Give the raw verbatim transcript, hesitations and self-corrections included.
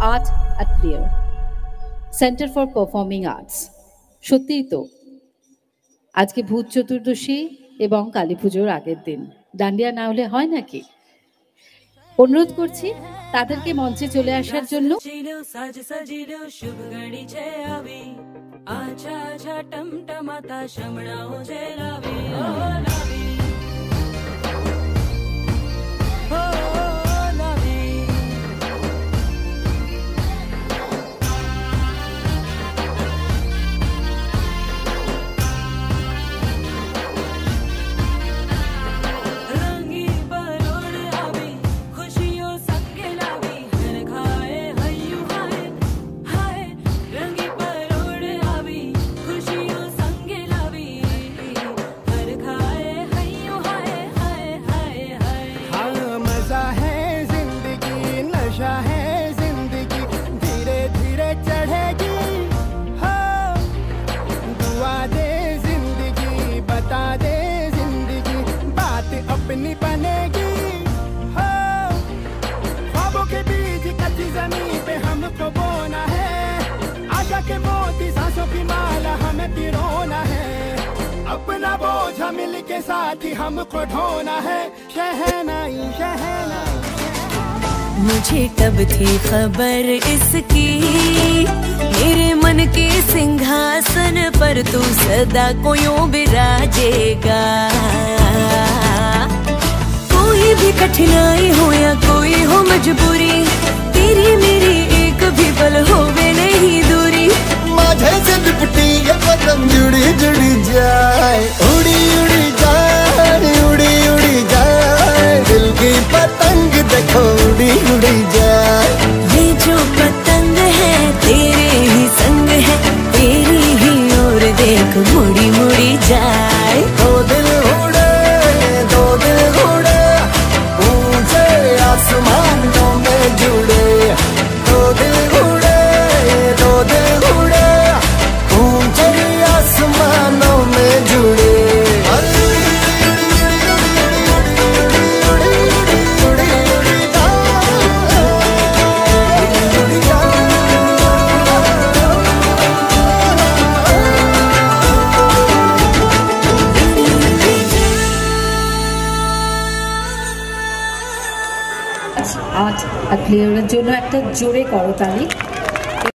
Art at Clear, Center for Performing Arts. সত্যিই তো আজকে ভূত চতুর্দশী এবং কালী পুজোর আগের দিন ডান্ডিয়া না হলে হয় নাকি? অনুরোধ করছি তাদেরকে মঞ্চে চলে আসার জন্য। अपनी बनेगी हो, ख्वाबों के बीज कच्ची जमीन पे हमको बोना है, आशा के मोती सांसों की माला हमें पिरोना है, अपना बोझ मिल के साथ ही हमको ढोना है। शहनाई शहनाई मुझे कब थी खबर इसकी, मेरे मन के सिंहासन पर तू सदा को यूं बिराजेगा। कोई भी कठिनाई हो या कोई हो मजबूरी, तेरी मेरी एक भी पल होवे नहीं दूरी। माझे से लिपटी ये पतंग जुड़ी जुड़ी जाए, उड़ी उड़ी जाए, उड़ी उड़ी जाए, दिल की पतंग देखो उड़ी उड़ी जाए। ये जो पतंग है तेरे ही संग है, तेरी ही ओर देख मुड़ी मुड़ी जाए। दो दिल उड़े दो दिल उड़े ऊंचे आसमानों में जुड़े, दो दिल उड़े दो दिल उड़े ऊंचे आसमानों में जुड़े। আর্ট অ্যাট ক্লিয়ারের জন্য একটা জোরে করতালি।